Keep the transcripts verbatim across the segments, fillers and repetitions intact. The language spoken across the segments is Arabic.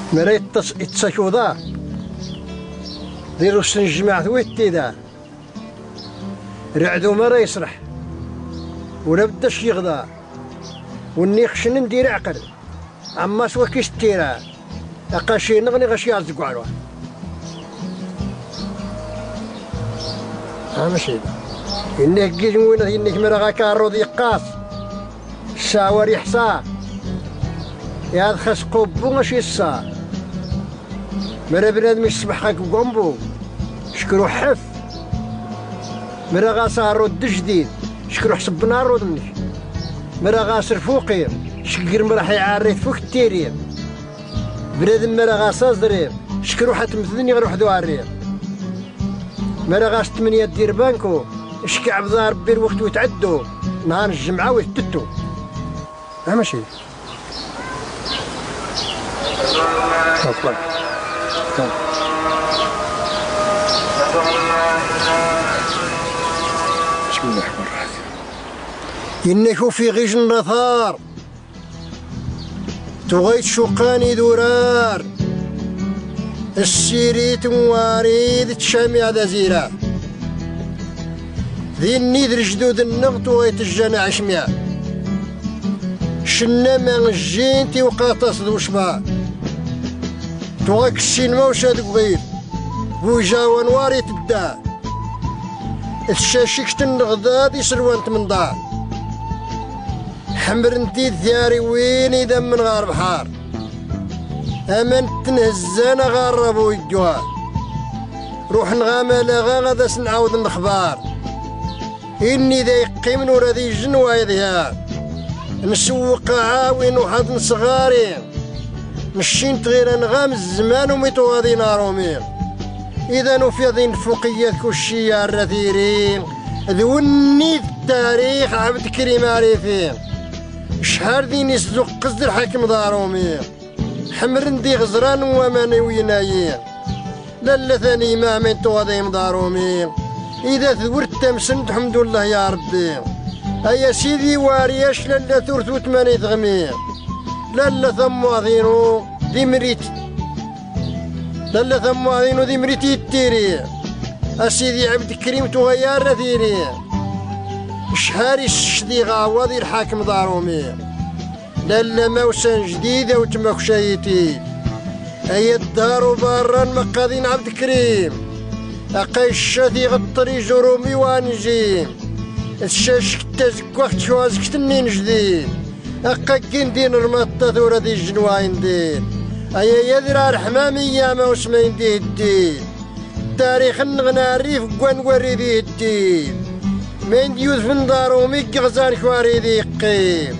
مريت يتسكوضا ديرو السنجماع ثويتي دا رعدو مرا يسرح ولا بداش يغدا وني خشن ندير عقل عما سوا كيستيرا اقاشي نغني غاشي يرزقو على الواحد ها ماشي انك كي نقول انك مرا غاكارو ديقاس الشاور يحصى يا خاص قبو ماشي الصا مرا بنادم يصبح هاك بقنبو شكرو حف مرا غاصارو الدجديد شكرو حسب نارو دمنك مرا غاسر فوقير شكر مرا يعاريت فوق التيرير بنادم مرا غاصاز درير شكرو حتمثلني غير وحدو عرير مرا غاس تمنية دير بانكو شكع بضار بير وقت ويتعدو نهار الجمعة ويتتو ها ماشي اطلع بسم الله الرحمن الرحيم إنه في غيج النثار تغيت شقاني دورار السيريت مواريد تشامي دزيرة ذي النيذر جدود النغط وغيت الجنة عشمية شنما الجينتي وقاطس ذو شبا تغاك السينما وشاد قغير بوجا ونواري تبدا الشاشيك النغضاد يسلوان تمنضار حمر انتي ثياري وين اذا من غار بحار امان تنهزانا غاربو يجوار روح نغاما لاغا غادا سنعاود الاخبار اني ذا يقيمن ورا ذي جنوا يظهار نسوق عاوين وحد صغارين مشينت غير نغام الزمان وميتوغادي نارومين اذا نفيضين فوقيات كلشي الرثيرين ذوني التاريخ عبد كريم عريفين شحال ذي يسلق قصد الحاكم دارومين حمر ندي غزران وماني وينايين لالا ثاني ما من توغادي مدارومين اذا ثورت تمسن الحمد لله يا ربي ايا سيدي وارياش لالا ثورت وثماني ثغمين لالا ثمواضينو ذي مريت لالا ثمواضينو ذي مريت يتيري اسيدي عبد الكريم تغير رثيري شحال الشدي غاوضي الحاكم دارومي لالا موسن جديدة وتمكشايتي ايا الدار وبارا مقاضين عبد الكريم اقاي الشاذي غطري جرومي وانجيم الشاش كتا زكوخت شوازك تنين جديد اقا كندين رمطة ثورة دي الجنواين دين ايا يذرى الحمامي يا موسمين دي الدين تاريخ النغنا الريف قوان وري دي الدين من ديوث من دارومي غزان كواري دي قيم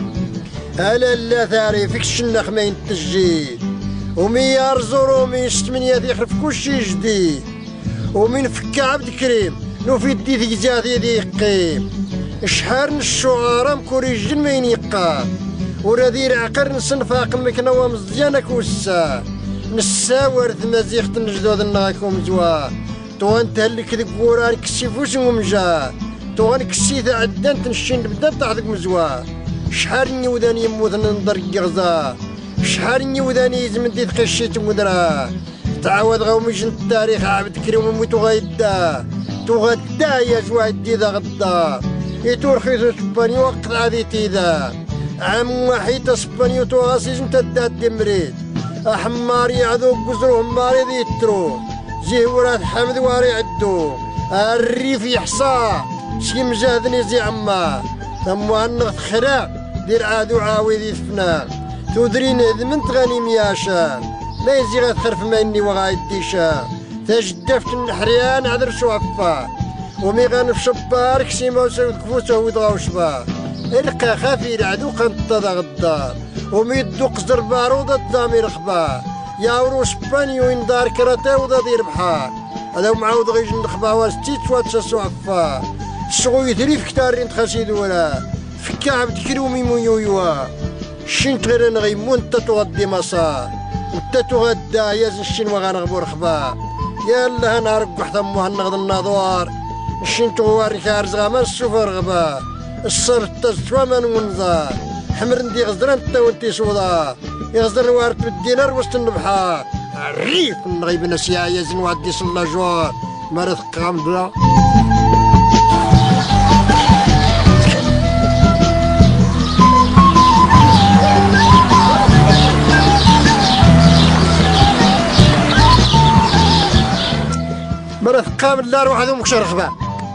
الا لا ثاري فيك الشنخ ما ينتجيد وميار زورو من ستمنية يخرف كلشي جديد ومن فك عبد الكريم نفيد دي ذي جاذي ذي قيم شحال من الشعراء مكوريجين ما ينيقا ورادي العقر نصنفاق مكنوا مزيانة كوسا نساور ثمازيخ تنجدود النغاكم زوا توان تهلك ذي قوران كسي فوسهم ومجا توان كسي ذا عدان تنشين بدا تحذك مزوا شحال نيوداني يموت ننظر غزا شحال نيوداني يزمن دي تقشيت مدرا تعاود غوميش التاريخ عبد الكريم وميتو غيدا تغدا يا جواد دي ذا غدا يتور خيزو سباني وقت عادي تيدا عام واحد اسبانيو توغاسيز نتا داد دمريد احمار يعذو قزرو هماري ذي يترو زيورات حمد واري عدو الريف يحصى شي مجاهدني زي عما ثم انغ خراق دير عادو عاوي ذي فنا تودرين ذمن تغني مياشا لا يزي غتخرف ما اني وغايد ديشا تجدفت النحريان عذر شوفا ومي غنف شبار كسيما وسود كفوسه ويضغاو شبا القى خافي عدو قنطة غدار ومي يدو قصدر بارودة الضامير خبا ياورو سبانيو يندار كراتا ودا دير بحار هذا معاود غيج نخبا واستيت واتسا سوعفا السغو يثري في كتارين تخاسيد ولا فكا عبد كريم يمو يوا شنت غير انا غيمون تا تغدي مسار وتا تغدا يا زنشين وغنغبو رخبا يلا نهار قحط امو هنغض النظوار شنت غوار كارز غاما السفر غبا الصر تزتوا من ونظار حمر ندي غزران تا وانتي سوضا يصدر وارد بالدينار وسط البحر الريف نغيب نسيا يزن وادي صلا جوار مرض قامضة مرض قام لا روح هذوم كشر خبا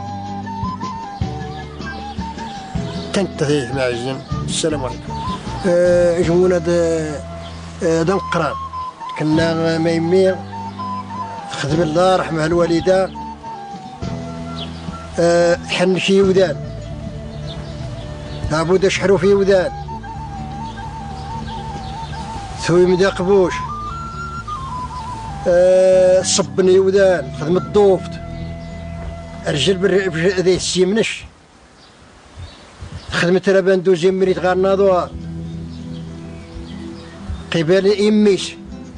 تنتهي معجن. السلام عليكم. أه جمونا دا قران كنا ما يمي خدم الله رحمها الوالده أه حن في ودان لابد شحرو في ودان ثوي مدا قبوش أه صبني ودان خدم الضوفت رجل ذي السيمنش خدمت ربان دوزي مريت غير ناضوها قبال إميس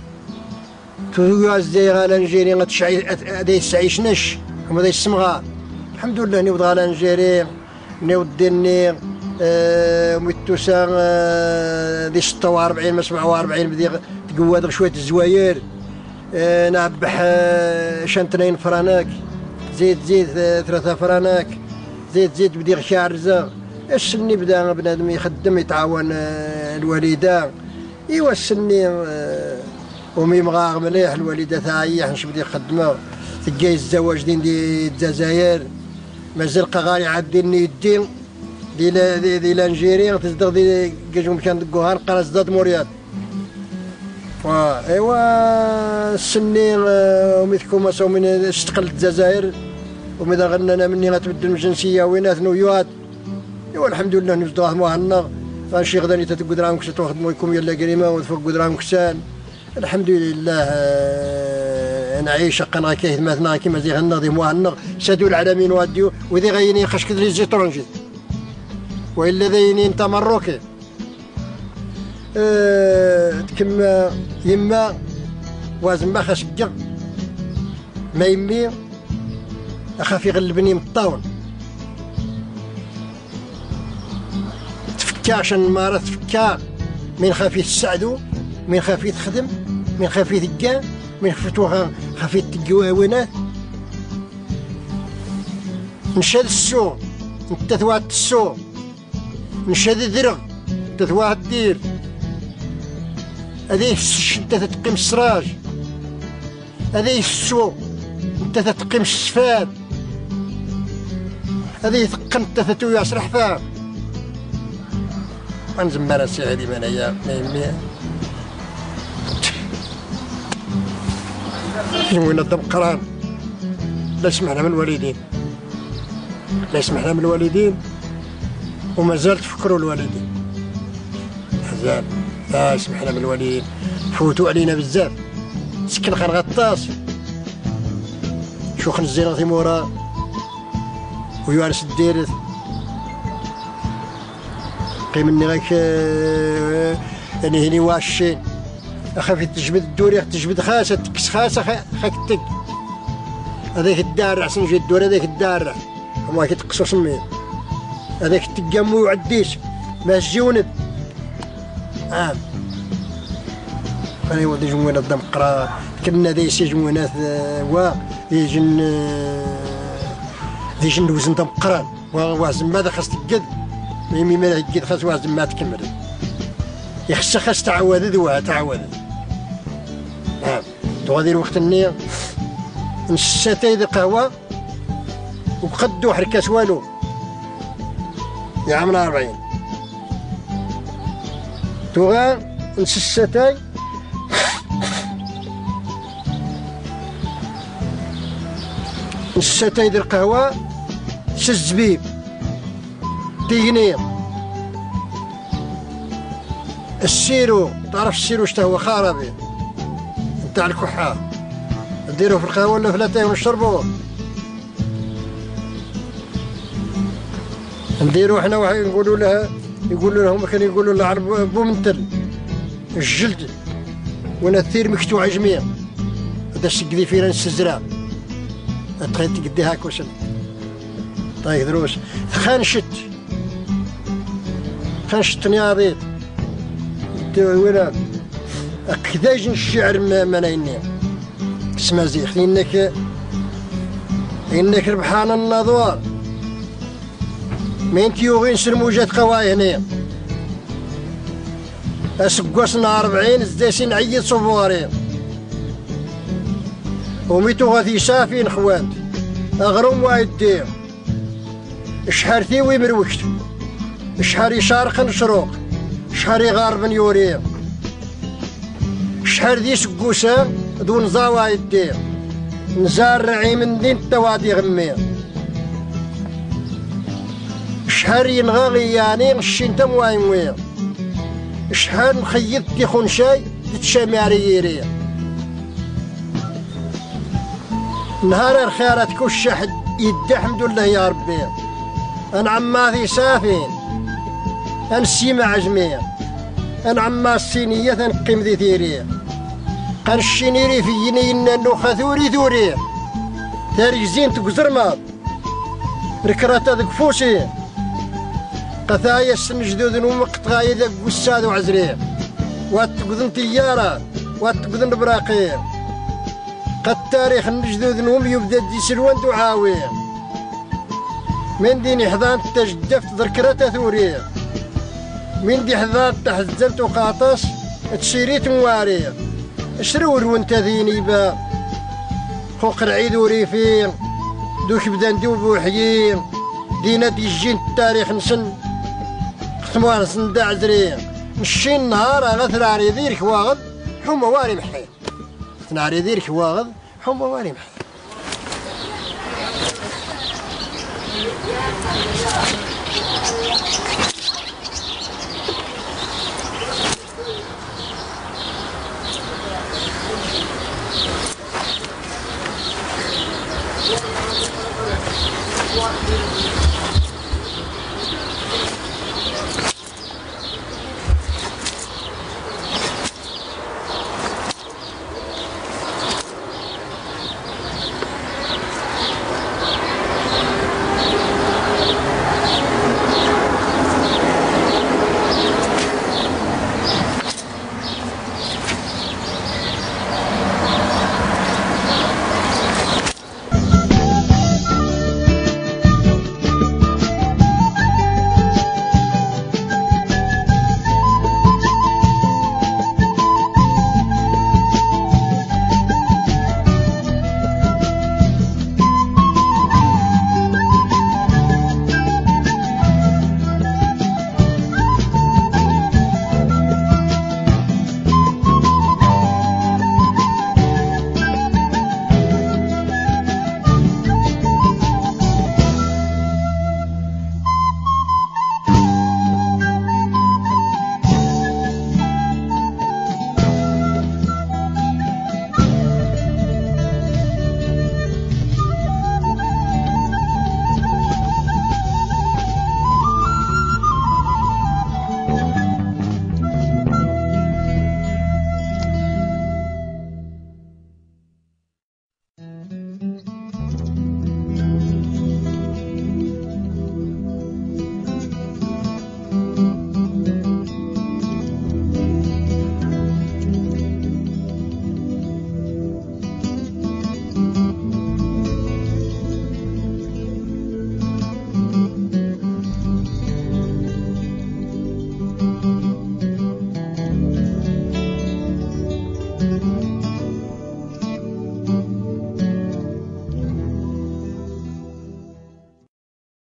تقول زي غالا نجيري غتشعي هذا يسعيشنش هما ذا السمغة الحمد لله نيوض غالا نجيري نيوض ديني آه ميتوسا آه ذي ستة وأربعين ما سبعة وأربعين بدي تقواد شوية الزواير آه نعبح آه شنتنين فراناك زيد زيد آه ثلاثة فراناك زيد زيد بدي غشاع رزاق السني بدا بنادم يخدم يتعاون آه الوالدة ايوا السني آه ومي مغاغ مليح الوالده تاعي حنش بدي خدمه تلقاي الزواج دين دي الجزائر مازال قغاري عادين يدين دي دي, دي لانجيري تصدق دي كاجو مشان دقوها نقرا زاد موريال ايوا السني ومثكم مساو من استقلت الجزائر ومذا غننا مني غتبدل الجنسيه وينات نويات ايوا الحمد لله نزدوها مهنا غنشي غدا تتقود راهم كسات واخدموا لكم يلا كريمه وتفوق راهم كسان الحمد لله نعيش قنا كيه مثنا كيما زي غناضي مهنا سادوا العالمين واديو وذي غيني خشك لي زي طرنجي والا ذيني انت مروكي أه كما يما وازن ما خشق ما يمي اخاف يغلبني من الطاون تفكا عشان المراه تفكا من خاف يتساعدو من خاف يتخدم من خاف يتقا من خاف يتقوا وينات نشاد السوق انت ثوات السوق نشاد الذرغ انت ثوات الدير هذه انت تتقيم السراج هذه السوق انت تتقيم السفاد هذه ثقن انت تتوي عشر حفاظ غنزم راسي هذه من هي وين الدم قران لا سمعنا من الوالدين لا سمعنا من الوالدين وما زال تفكروا الوالدين مازال لا سمحنا من الوالدين فوتوا علينا بزاف سكن خان غطاس شو خنزير في مورا ويوارس الديرث قيم مني غاك يعني هني واشين اخاف تجبد الدوري تجبد خاسه تكس خاسه خاك تك هذاك الدار احسن جي الدور هذاك الدار هما كيتقصوا سمين هذاك تقام ويعديش ما جونب اه انا ودي جمونا الدم قرا كنا ذي سي جمونات وا يجن ذي جن وزن دم قران وازم ماذا خاص تقد ميمي ما يقد خاص وازم ما تكمل يخص خاص تعود ذو تعود اه تغادي الوقت النية نساتي ذي قهوة وقدو حركاس والو يا عمنا أربعين توغا نساتي نساتي ذي القهوة سزبيب تيغنير السيرو تعرف السيرو شتا هو خرابي نتاع الكحة نديروه في القهوة ولا في لاتاي ونشربوه نديروه حنا واحد نقولوا لها يقولوا لهم كانوا يقولوا لها عرب بومنتل الجلد وانا الثير مكتوع جميع هذا السقدي فينا نسزرا تخيل تقدي هاك وسن طيب دروس خانشت خانشت نياضيت وين كذاج الشعر منيني اسمع زيخ إنك إنك ربحان النظوار مين تيوغين سرموجات قواي هنا أسقوسنا أربعين زداسين عيد صفوارين وميتو غادي سافين خوات أغرم وايدين شحال ثيوي مروكت شحال يشارق شروق شحال يغارب يوري شحال ذي سقوسا دون زاوا يدين نزار رعي من دين التوادي غمي شحال ينغاغي يعني الشين تمواين وين شحال نخيط تيخون شاي تتشاماري يري نهار الخيرات كوش شحد يدي الحمد لله يا ربي أنا عماثي سافين أنا السيمة عجمية أنا عما السينية تنقيم ذي ثيري قال الشينيري في ينين النوخة ثوري ثوري تاريزين تقزر ماض ركراتا ذك فوسي قثايا السنجدود ومقطغايا ذك قساد وعزري واتقذن طيارة واتقذن براقين قد تاريخ النجدود نوم يبدا دي سلوان دعاوي من دين حضان تجدفت ذكرتا ثوري من دي حضان تحزنت وقاطس تشيريت مواري شرور وانت ذيني با خوق العيد وريفين دوك بدا ندوب وحيين دينا دي الجين التاريخ نسن ختموان نسن دا عزرين نشين نهار غثر عري ذيرك واغض حوم واري محي ناري ذيرك واغض حوم واري محي